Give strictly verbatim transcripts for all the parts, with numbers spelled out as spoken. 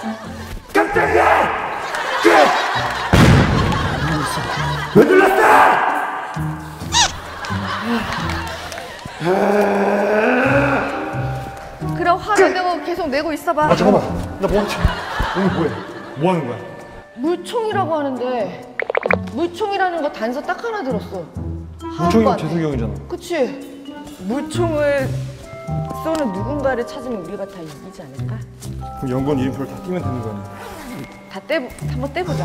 깜짝이야! 왜 눌렀어? 그럼 화를 내고 계속 내고 있어봐. 아 잠깐만, 나 뭐하지? 오늘 뭐해? 뭐 하는 거야? 물총이라고 하는데 물총이라는 거 단서 딱 하나 들었어. 물총이면 재석이 형이잖아. 그치? 물총을 쏘는 누군가를 찾으면 우리가 다 이기지 않을까? 그럼 연건 이름표를 다 띄면 되는 거 아니야? 다 떼, 한번 떼보자.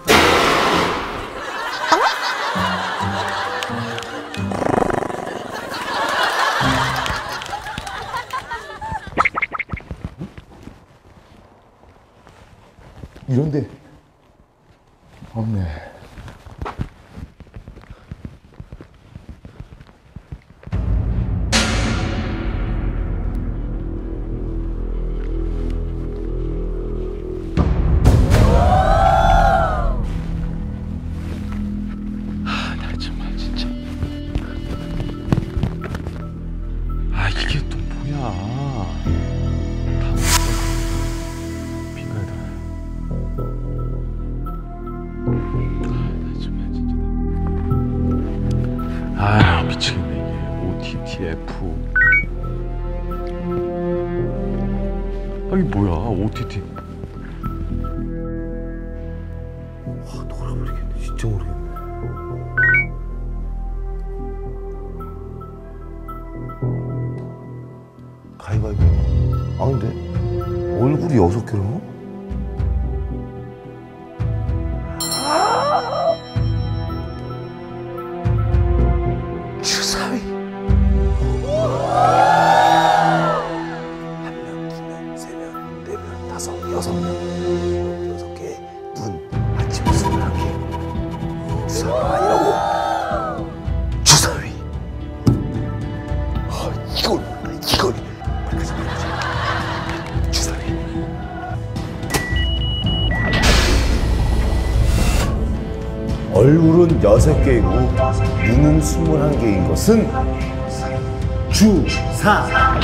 이런데 없네. 아, 나 정말 진짜. 아, 이게 또 뭐야? 아 미치겠네 이게 오티티에프. 아 이게 뭐야 오티티. 와 놀아버리겠네. 진짜 모르겠네. 가위바위보. 아닌데 얼굴이 여섯 개로? 주사위. 한 명, 두 명, 세 명, 네 명, 다섯, 여섯 명. 여섯 개 눈, 아침 스물한 개. 주사위가 아니라고. 주사위. 아, 이걸 몰라, 이걸. 빨리 가자, 빨리 가자. 주사위. 얼굴은 여섯 개이고 눈은 스물한 개인 것은 주사위.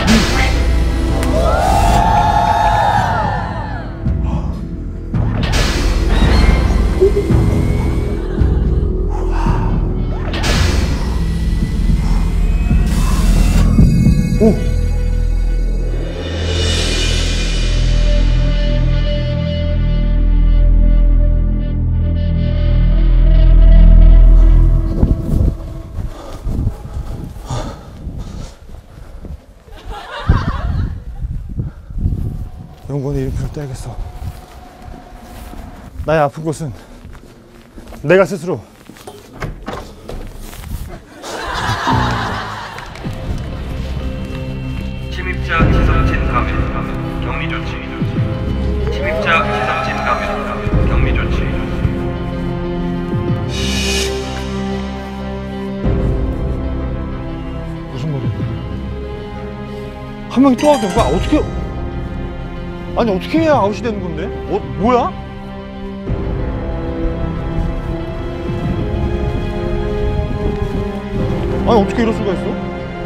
오! 연건의 이름표를 떼야겠어. 나의 아픈 곳은 내가 스스로 침입자 지성진 감염 격리 조치. 침입자 지성진 감염 격리 조치. 무슨 말이야? 한 명이 또 아웃된 거야? 어떻게? 아니 어떻게 해야 아웃이 되는 건데? 어 뭐야? 아니 어떻게 이럴 수가 있어?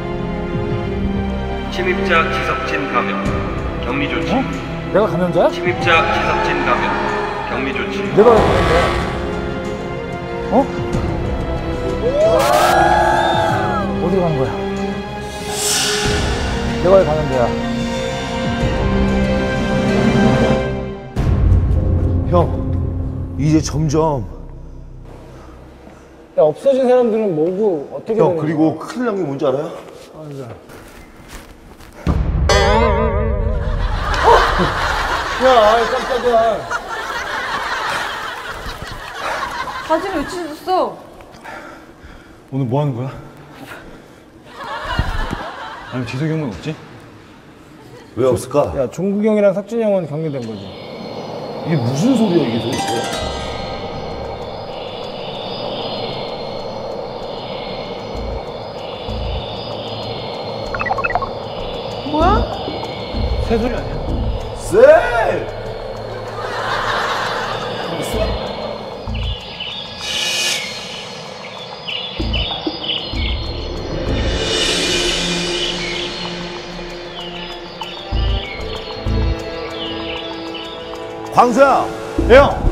침입자 지성진 감염 격리 조치. 어? 내가 감염자야? 침입자 지성진 감염 격리 조치. 내가 왜 감염자야? 어? 어디로 가는 거야? 내가 왜 감염자야? 형, 이제 점점. 야, 없어진 사람들은 뭐고 어떻게 형, 되는 거야? 그리고 큰일 난 게 뭔지 알아요? 야, 깜짝이야. 바지를 왜 찢었어? 오늘 뭐 하는 거야? 아니 지석이 형은 없지? 왜 없을까? 야, 종국이 형이랑 석진이 형은 격리된 거지. 이게 무슨 소리야, 이게 도대체? 뭐야? 새소리 아니야? 쎄! 광수야. 형